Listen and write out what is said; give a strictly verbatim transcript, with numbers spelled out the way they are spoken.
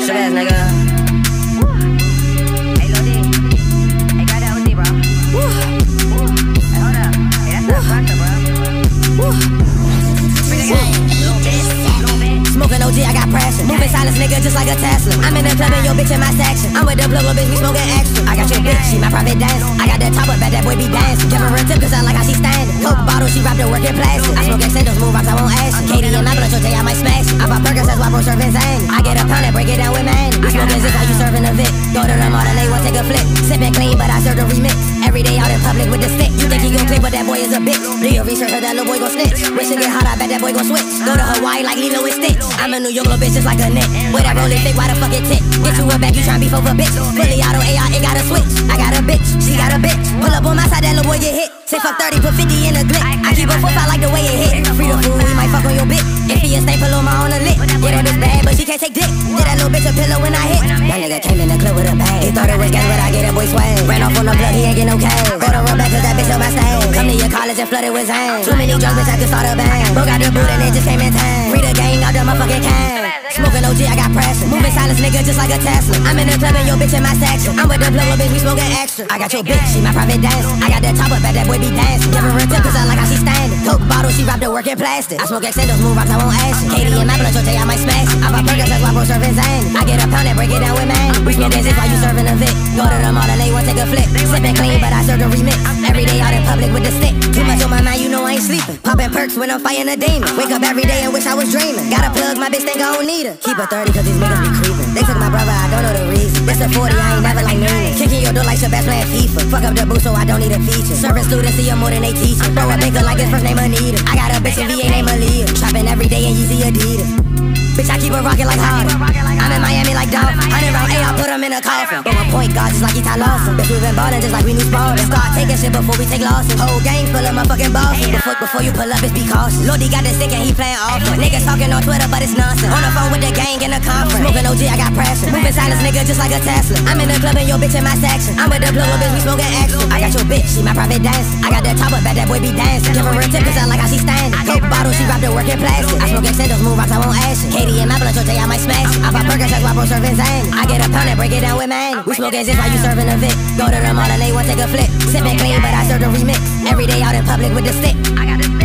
Strip ass nigga. Hey, Lil D. Hey, got that O D, bro. Woo. Woo. Hey, hold up. Hey, that's not Fanta, bro. Woo. Free the game. Little bitch. Little bitch. Smoking O G, I got pressure. Moving silence, nigga, just like a Tesla. I'm in the club and your bitch in my section. I'm with the plug, little bitch, we smoking extra. I got your bitch, she my private dancer. I got that top up, bet that boy be dancing. Give her a tip, cause I like how she standing. Coke bottle, she wrapped her work in plastic. I smoke extendos, move rocks, I won't ask you. Katie and my blood, so I might smash you. I bought burgers, that's why bro serving Zane. I get a pound and break it down with man. We smoking zip, how you serving a Vic. Go to the mall and they won't take a flick. Sipping clean, but I serve the remix. Every day out in public with the stick. You think he gon' click, but that boy is a bitch. Do your research, heard that little boy gon' snitch. Wish it get hot, I bet that boy gon' switch. Go to Hawaii like Lilo and Stitch. I'm a New York little bitch just like a Nick. With that rolling thick, why the fuck it tick? Get you a bag, you tryna beef over bitch. Fully auto A I, it got a switch. I got a bitch, she got a bitch. Pull up on my side, that little boy get hit. Say fuck thirty, put fifty in a clip. I keep a foot, I like the way it hit. Free the fool, we might fuck on your bitch. If he a staple on my own a lick. Yeah, that bitch bad, but she can't take dick. Get that little bitch a pillow when I hit. That nigga came in the club with a bang. He thought it was gang, but I get a boy swag. Ran off on the blood, he ain't get no cash. Go to run back, cause that bitch on my stage. Come to your college and flooded with Zane. Too many drugs, bitch, I could start a bang. Broke out the boot and it just came in time. Free the gang out the motherfucking can. Smoking O G, I got pressure. Moving silence, nigga, just like a Tesla. I'm in the club and your bitch in my section. I'm with the blood, little bitch, we smoking extra. I got your bitch, she my private dancer. I got that top up, bet that boy be dancing. Give her a tip, cause I like how she standing. Coke bottle, she wrapped her work in plastic. I smoke extendos, move rocks, I won't ask you. Katie and my blood, so I might smash you. I bought burgers, that's why bro serving Zane. I get a pound and break it down with man. We can dance while you serving a Vic. Go to the mall and they won't take a flick. Sipping clean, but I serve the remix. Every day out in public with the stick. Too much on my mind, you know I ain't sleeping. Popping perks when I'm fighting a demon. Wake up every day and wish I was dreaming. Gotta plug, my bitch think I don't need her. Keep a thirty cause these niggas be creeping. They took my brother, I don't know the reason. This a forty, I ain't never like meaning. Kicking your door like Shabazz playing FIFA. Fuck up the booth so I don't need a feature. Serving students see you more than they teach. Throw a nigga like his first name Anita. I got a bitch in V A named Aaliyah. Shopping every day in Yeezy Adidas. Bitch, I keep it rockin' like Harden. I'm in Miami like Dolphin. Hundred round A, I put him in a coffin. But my point guard just like Ty Lawson. Bitch, we been ballin' just like we knew Spalding. Start taking shit before we take losses. Whole gang full of motherfucking bosses. Before, before you pull up, bitch, be cautious. Lordy got the stick and he playin' offense. Niggas talking on Twitter, but it's nonsense. On the phone with the gang in a conference. Smoking O G, I got pressure. Moving silence, nigga, just like a Tesla. I'm in the club and your bitch in my section. I'm with the blow, bitch, we smoking extra. I got your bitch, she my private dancer. I got that top up, bet that boy be dancing. Give her a tip, cause I like how she standing. Coke bottle, she wrapped her work in plastic. I smoke extendos, move rocks, I won't ask you. Katie and my blood, so I might smash you. I bought burgers, that's why bro serving Zane. I get a pound and break it down with man. We smoking zip while you serving a Vic. Go to the mall and they won't take a flick. Sipping clean, but I serve the remix. Every day out in public with the stick. I got this